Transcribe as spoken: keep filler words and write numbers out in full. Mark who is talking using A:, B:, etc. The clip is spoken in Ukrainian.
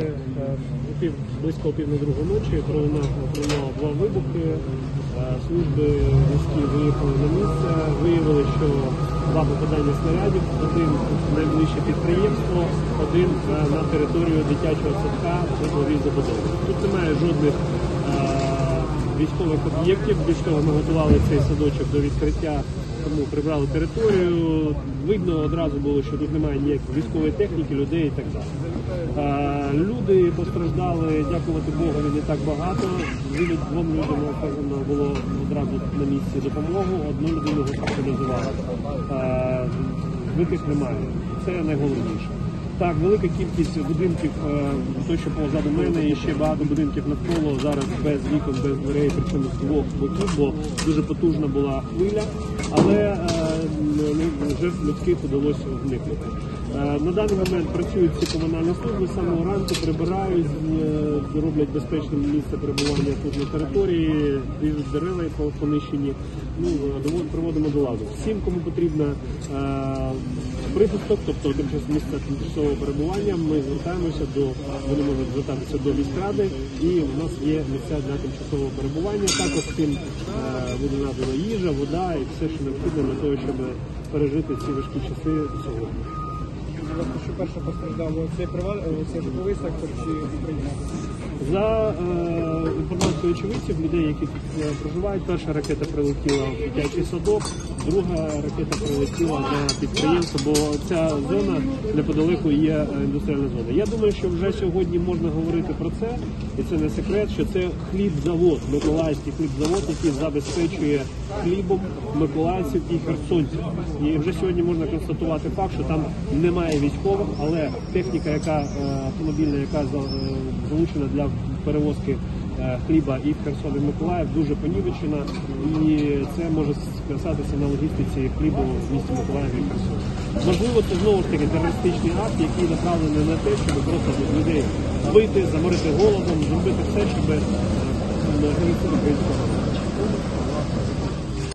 A: пів, близько пів на другу ночі пролунало два вибухи. Служби міські виїхали на місце, виявили, що два попадання снарядів, один в найближче підприємство, один на територію дитячого садка в житловій забудові. Тут немає жодних військових об'єктів, більш того, ми готували цей садочок до відкриття, тому прибрали територію. Видно одразу було, що тут немає ніякої військової техніки, людей і так далі. Люди постраждали, дякувати Богові, не так багато. Двом людям оказано було одразу на місці допомогу, одну людину госпіталізували. Вбитих немає, це найголовніше. Так, велика кількість будинків, той, що позаду мене, і ще багато будинків навколо, зараз без вікон, без дверей, причому з двох боків, бо дуже потужна була хвиля, але жертв людських вдалося вникнути. На даний момент працюють всі комунальні служби, з самого ранку прибирають, роблять безпечне місце перебування тут на території, ріжуть дерева понищені, ну, приводимо до ладу. Всім, кому потрібна прихисток, тобто місце тимчасового перебування, ми звертаємося до, вони можуть звертатися до міськради, і у нас є місця для тимчасового перебування. Також цим буде надана їжа, вода і все, що необхідно для того, щоб пережити ці важкі часи сьогодні.
B: Що перше постраждало, це це житловий сектор чи Україна?
A: За е, інформацією очевидців, людей, які тут проживають, перша ракета прилетіла в дитячий садок, друга ракета прилетіла на підприємство, бо ця зона неподалеку є індустріальна зона. Я думаю, що вже сьогодні можна говорити про це, і це не секрет, що це хлібзавод, миколаївський хлібзавод, який забезпечує хлібом миколаївців і херсонців. І вже сьогодні можна констатувати факт, що там немає військових, але техніка, яка автомобільна, яка залучена для перевозки хліба і в Херсон, і в Миколаїв, дуже понівечена, і це може сказатися на логістиці хлібу в місті Миколаїв і Херсон. Можливо, це знову ж таки терористичний акт, який направлений на те, щоб просто людей вбити, заморити голодом, зробити все, щоб не українського.